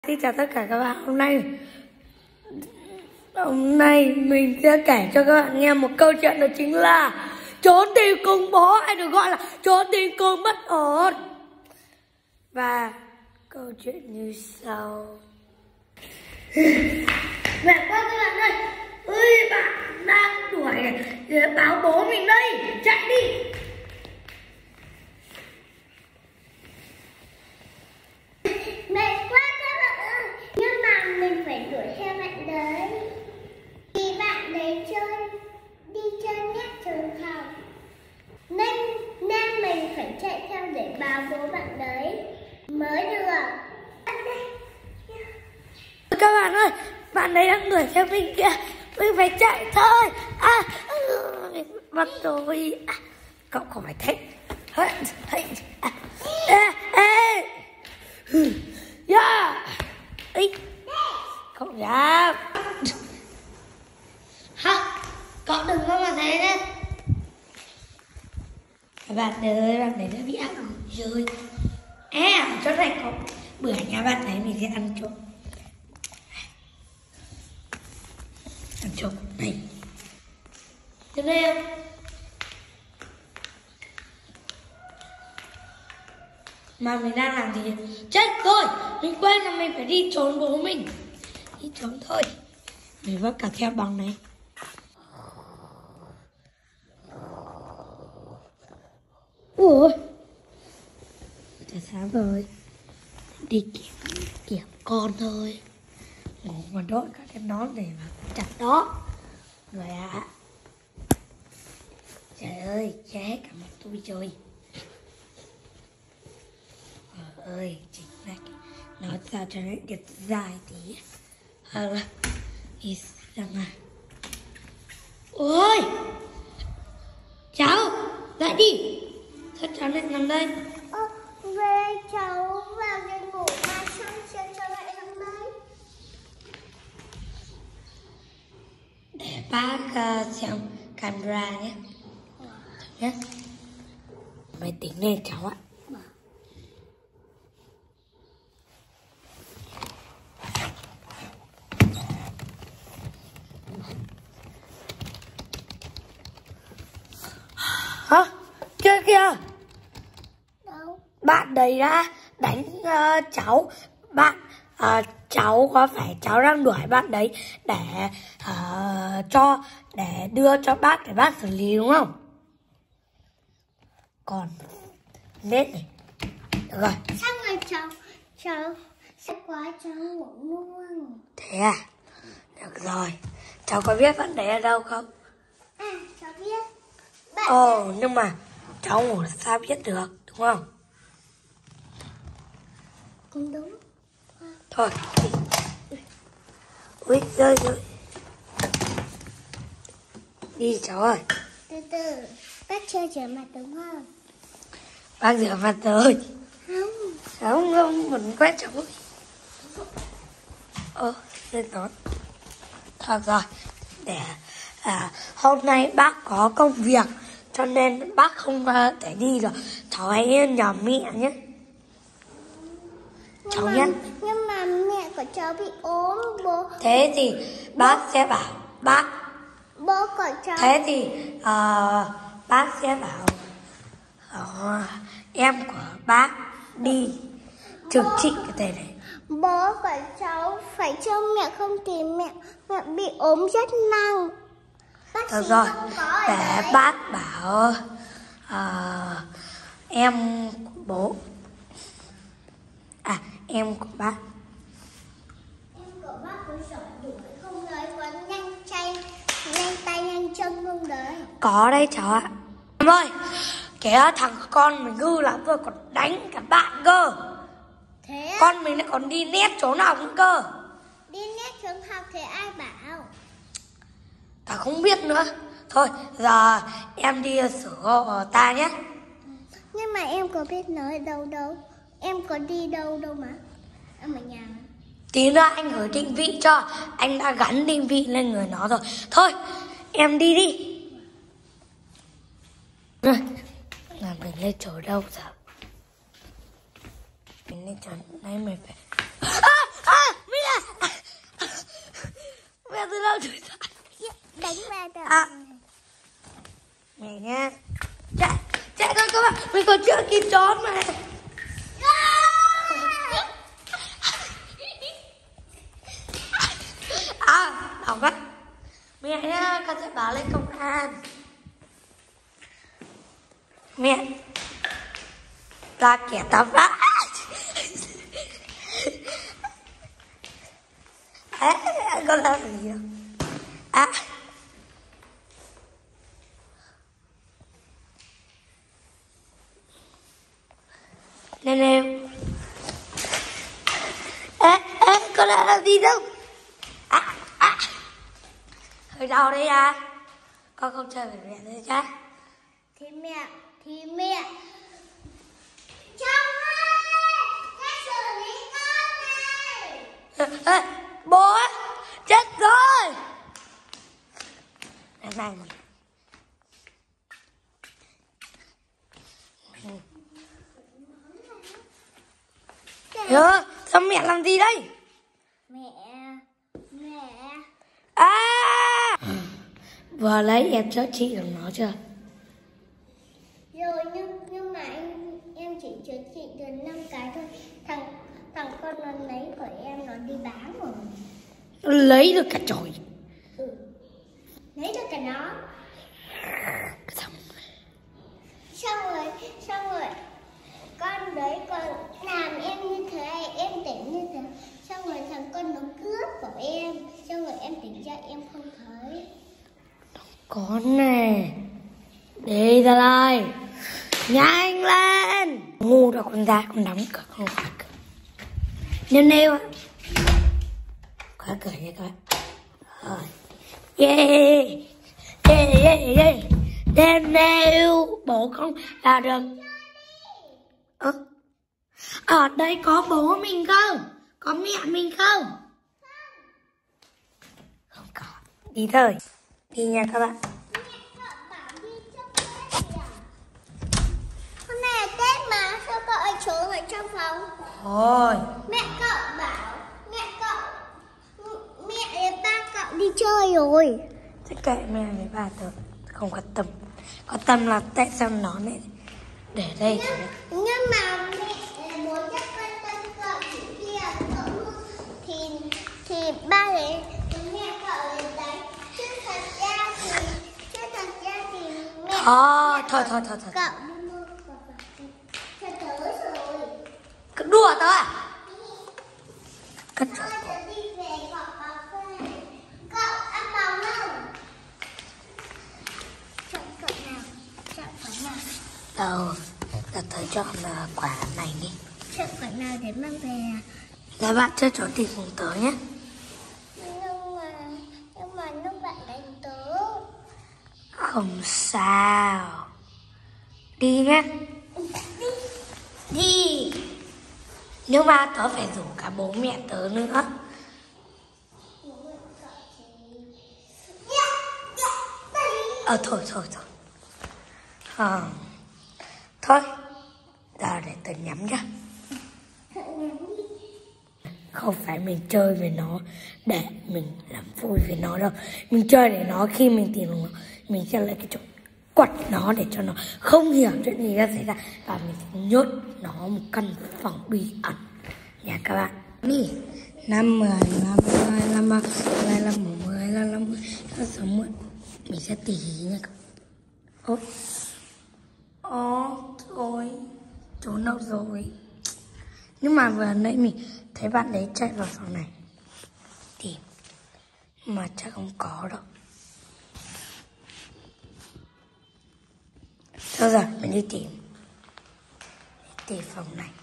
Xin chào tất cả các bạn. Hôm nay mình sẽ kể cho các bạn nghe một câu chuyện, đó chính là trốn tìm cùng bố, hay được gọi là trốn tìm cùng bất ổn. Và câu chuyện như sau. Mẹ quá các bạn ơi, bạn đang đuổi báo bố mình đây, chạy đi. Mệt quá các bạn ơi, nhưng mà mình phải đuổi theo bạn đấy. Vì bạn đấy đi chơi nhét trường học, nên mình phải chạy theo để báo bố bạn đấy mới được. Các bạn ơi, bạn đấy đang đuổi theo mình kìa, mình phải chạy thôi. Bắt rồi. Cậu không phải thế. Cậu dám. Cậu đừng có mà thế đấy. Bạn ơi, bạn đấy đã bị ác ủi rồi. Chỗ này có bữa nhà bạn đấy mình sẽ ăn trộm. Ăn trộm này. Tiếp theo. Mà mình đang làm gì? Chết rồi, mình quên là mình phải đi trốn bố mình. Đi trốn thôi. Mình vác cả theo bằng này. Ủa, đã sáng rồi. Đi kiểm con thôi. Ngủ mà đội cả cái nón để mà chặt đó. Rồi ạ. Trời ơi, che cả mặt tôi rồi. Ơi, chỉnh lại nói sao cho nó được dài tí. Đi ra ngoài. Ôi, cháu dậy đi. Sao cháu lại nằm đây? Về cháu vào để ngủ mà xong cháu lại nằm đây. Để bác xem camera nhé. Nhé. Máy tính lên cháu ạ. Kia kìa. Đâu? Bạn đấy đã đánh cháu. Cháu có phải cháu đang đuổi bạn đấy để đưa cho bác để bác xử lý đúng không? Còn nết này. Được rồi. Xong rồi cháu sẽ quá cháu ngủ luôn. Thế à? Được rồi. Cháu có biết bạn đấy ở đâu không? Cháu biết. Nhưng mà cháu ngủ sao biết được, đúng không? Cũng đúng. Thôi, đi. Ui, rơi rồi. Đi cháu ơi. Từ từ, bác chưa rửa mặt đúng không? Bác rửa mặt rồi. Không. Không, mình quét cháu ơi. Lên nón. Thôi rồi, để hôm nay bác có công việc cho nên bác không thể đi được. Cháu hãy nhờ mẹ nhé. Cháu nhé. Nhưng mà mẹ của cháu bị ốm, bố. Thế thì bác sẽ bảo Bố của cháu. Thế thì bác sẽ bảo em của bác đi trực trị cái tên này. Bố của cháu phải cho mẹ không tìm mẹ bị ốm rất nặng. Được rồi, để bác bảo em của bố. Em của bác. Em của bác có giỏi đuổi không đấy, có nhanh tay nhanh chân không đấy? Có đấy cháu ạ. Em ơi, kìa thằng con mình hư lắm rồi, còn đánh cả bạn cơ. Thế á? Con mình lại còn đi nét chỗ nào cũng cơ. Đi nét trường học thì ai bảo? Ta không biết nữa. Thôi, giờ em đi sửa ta nhé. Nhưng mà em có biết nói đâu. Em có đi đâu mà. Em ở nhà mà. Tí nữa anh gửi định vị cho. Anh đã gắn định vị lên người nó rồi. Thôi, em đi. Rồi, là mình lên chỗ đâu giờ? Mình lên chỗ này mình phải chưa kịp trốn mà. Đau quá. Mẹ nhá, con sẽ báo lên công an. Mẹ là kẻ tạp pháp. Con làm gì đâu. Nè nè. Con làm gì đâu. Hơi đau đấy à. Con không chơi với mẹ nữa chứ. Thì mẹ Chồng ơi, ra xử lý con này. Bố chết rồi. Này sao mẹ làm gì đây? Mẹ Vừa lấy em chữa trị được nó chưa? Rồi nhưng mà em chỉ chữa trị được 5 cái thôi. Thằng con nó lấy của em nó đi bán rồi. Nó lấy được cả chổi. Lấy được cả nó. Xong rồi con đấy còn làm em như thế, em tỉnh như thế. Xong rồi thằng con nó cướp của em. Xong rồi em tỉnh ra em không thấy. Con này, đi ra đây, nhanh lên. Ngu đâu con ra, con đóng cửa, con khóa cửa. Nêu khóa cửa nha các bạn. Rồi, nêu bố con là được. Ở đây có bố mình không? Có mẹ mình không? Không có. Đi thôi. Đi nha các bạn. Hôm nay là Tết mà, sao cậu ấy trốn ở trong phòng? Thôi. Mẹ cậu bảo, mẹ ba cậu đi chơi rồi. Thế kệ mẹ với bà tớ, không quan tâm. Quan tâm là tại sao nó lại để đây. Nhưng mà mẹ muốn chắc quan tâm cậu kia cậu thì ba đấy mẹ cậu ấy đánh. Chứ thật ra thì mẹ Thôi. cậu mua cho tớ rồi. Cứ đùa tớ à? Cất Tớ đi về gọi cà phê. Cậu ăn bóng không? Chọn cậu nào? Đâu, tớ chọn quả này đi. Chọn quả nào để mang về à? Là bạn chơi trốn tìm cùng tớ nhé. Nhưng mà lúc bạn đánh tớ. Không sao. Đi nhé. Đi. Nhưng mà tớ phải rủ cả bố mẹ tớ nữa. Thôi. Thôi. Giờ để tớ nhắm nhá. Không phải mình chơi với nó để mình làm vui với nó đâu. Mình chơi để nó khi mình tìm được nó, mình sẽ lấy cái chỗ quật nó để cho nó không hiểu chuyện gì đã xảy ra. Và mình sẽ nhốt nó một căn phòng bí ẩn nha các bạn. Đi 5, 10, 50, 51, 52, 40, 50, 60. Mình sẽ tỉ nha các bạn. Thôi trốn đâu rồi. Nhưng mà vừa nãy mình thấy bạn đấy chạy vào phòng này tìm, mà chắc không có đâu. Thôi rồi mình đi tìm phòng này.